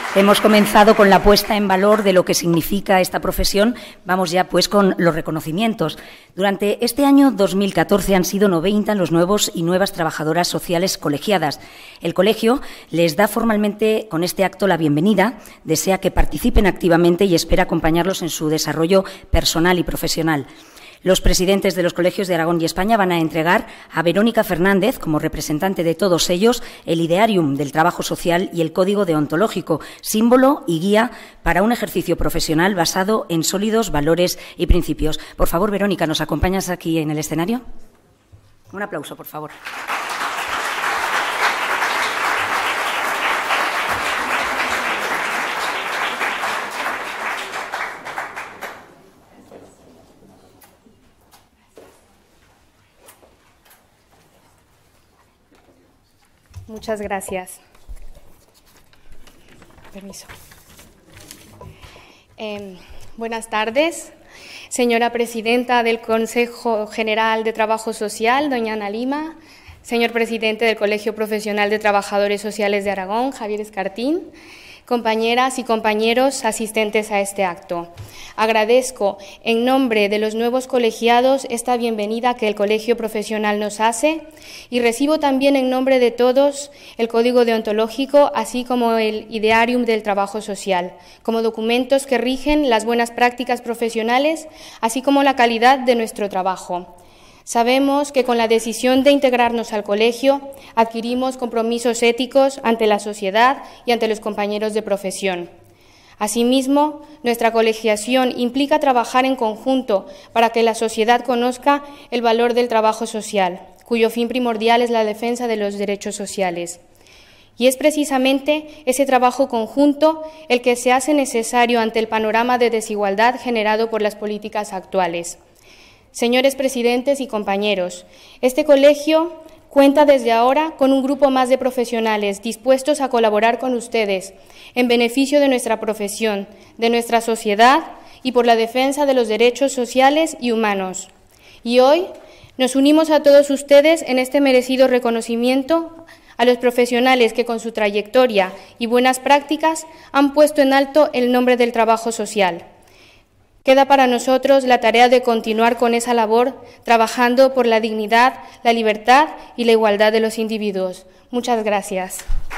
Hemos comenzado con la puesta en valor de lo que significa esta profesión. Vamos ya pues con los reconocimientos. Durante este año 2014 han sido 90 los nuevos y nuevas trabajadoras sociales colegiadas. El colegio les da formalmente con este acto la bienvenida, desea que participen activamente y espera acompañarlos en su desarrollo personal y profesional. Los presidentes de los colegios de Aragón y España van a entregar a Verónica Fernández, como representante de todos ellos, el idearium del trabajo social y el código deontológico, símbolo y guía para un ejercicio profesional basado en sólidos valores y principios. Por favor, Verónica, ¿nos acompañas aquí en el escenario? Un aplauso, por favor. Muchas gracias. Permiso. Buenas tardes, señora presidenta del Consejo General de Trabajo Social, doña Ana Lima, señor presidente del Colegio Profesional de Trabajadores Sociales de Aragón, Javier Escartín, compañeras y compañeros asistentes a este acto. Agradezco en nombre de los nuevos colegiados esta bienvenida que el Colegio Profesional nos hace y recibo también en nombre de todos el Código Deontológico, así como el Idearium del Trabajo Social, como documentos que rigen las buenas prácticas profesionales, así como la calidad de nuestro trabajo. Sabemos que con la decisión de integrarnos al colegio adquirimos compromisos éticos ante la sociedad y ante los compañeros de profesión. Asimismo, nuestra colegiación implica trabajar en conjunto para que la sociedad conozca el valor del trabajo social, cuyo fin primordial es la defensa de los derechos sociales. Y es precisamente ese trabajo conjunto el que se hace necesario ante el panorama de desigualdad generado por las políticas actuales. Señores presidentes y compañeros, este colegio cuenta desde ahora con un grupo más de profesionales dispuestos a colaborar con ustedes en beneficio de nuestra profesión, de nuestra sociedad y por la defensa de los derechos sociales y humanos. Y hoy nos unimos a todos ustedes en este merecido reconocimiento a los profesionales que con su trayectoria y buenas prácticas han puesto en alto el nombre del trabajo social. Queda para nosotros la tarea de continuar con esa labor, trabajando por la dignidad, la libertad y la igualdad de los individuos. Muchas gracias.